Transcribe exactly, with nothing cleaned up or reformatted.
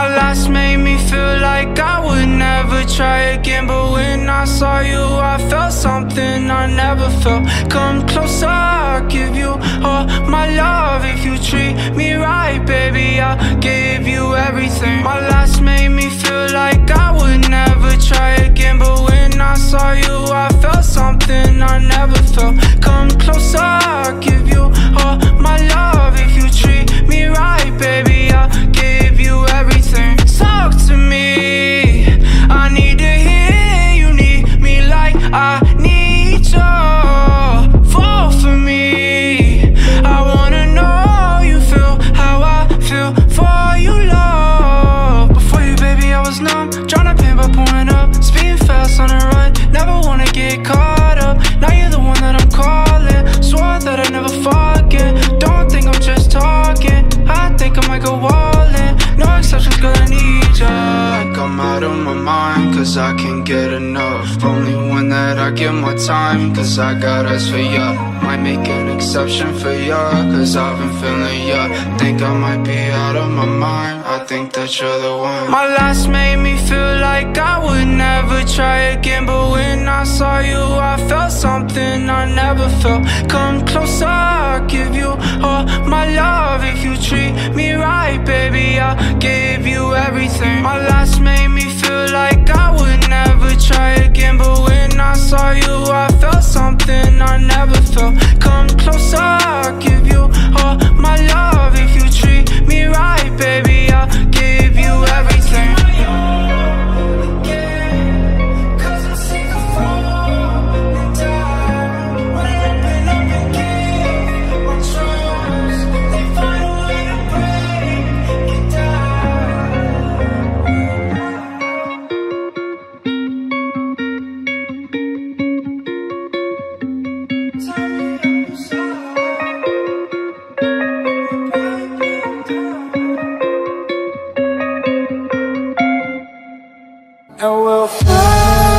My last made me feel like I would never try again, but when I saw you I felt something I never felt. Come closer, I'll give you all my love. If you treat me right, baby, I'll give you everything. My last made me feel like I would never try again, but when I saw you I felt something I never felt. Come closer, I'll give you all my love. If you treat me right, baby, I'll give you everything. Talk to me, I need to hear you need me like I need you. Fall for me, I wanna know you feel how I feel for you, love. Before you, baby, I was numb, tryna pin by pouring up, speeding fast on the run, never wanna get caught up. Now you're the one that I'm calling, swore that I'd never forget. Don't think I'm just talking, I think I might go all in. No exceptions, girl, I need ya. Like I'm out of my mind, cause I can't get enough. Only one that I give my time, cause I got eyes for ya. Might make an exception for ya, cause I've been feeling ya. Think I might be out of my mind, I think that you're the one. My last made me feel like I would never try again, but when I saw you I felt something I never felt. Come closer, I'll give you all my love. If you treat me right, baby, I'll give you everything. My last made me feel like I would never try again, but when I saw you I felt something I never felt. Come closer, I'll give you all my love. If you treat me right, baby, I'll give you everything. And we'll fly.